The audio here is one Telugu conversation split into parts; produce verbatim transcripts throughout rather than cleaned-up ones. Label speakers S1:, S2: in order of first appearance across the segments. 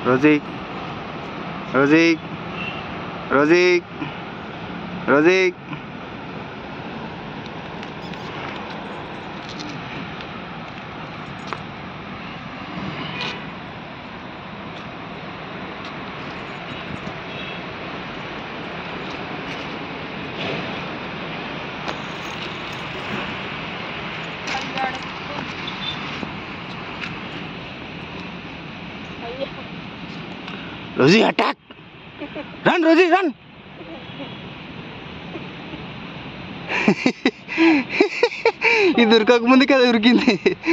S1: Rosie Rosie Rosie Rosie Rosie attack run Rosie run ఇది దొరకక ముందుకి అది ఉరికింది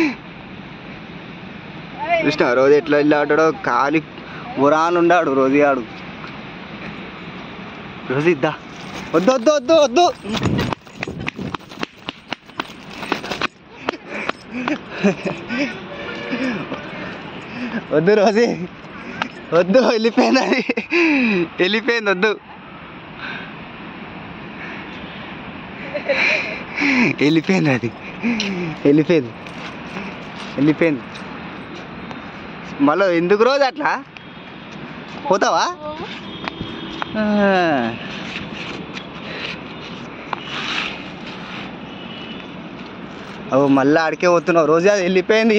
S1: కృష్ణ రోజు ఎట్లా వెళ్ళి ఆడాడో కాలి ఉరాన్ ఉండాడు రోజీ ఆడు రోజు ఇద్దా వద్దు వద్దు వద్దు వద్దు వద్దు రోజీ వద్దు వెళ్ళిపోయింది అది వెళ్ళిపోయింది వద్దు వెళ్ళిపోయింది అది వెళ్ళిపోయింది వెళ్ళిపోయింది మళ్ళీ ఎందుకు రోజు అట్లా పోతావా అవు మళ్ళీ ఆడికే పోతున్నావు రోజు అది వెళ్ళిపోయింది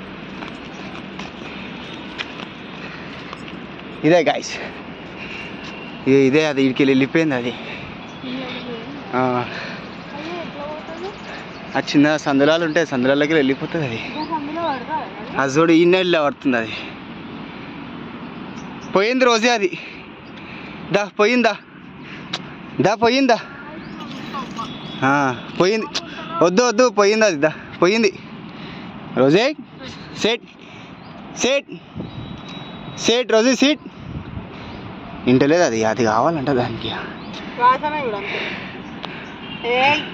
S1: ఇదే గాయస్ ఇదే అది ఇడికి వెళ్ళిపోయింది అది ఆ చిన్న సందులాలు ఉంటాయి సందులాలకి వెళ్ళిపోతుంది అది అది చూడు ఈ నెలలో పడుతుంది అది పోయింది రోజే అది దా పోయిందా దా పోయిందా పోయింది వద్దు వద్దు పోయింది అది దా పోయింది రోజే సెట్ సెట్ సెట్ రోజే సీట్ ఇంటలేదు అది అది కావాలంట దానికి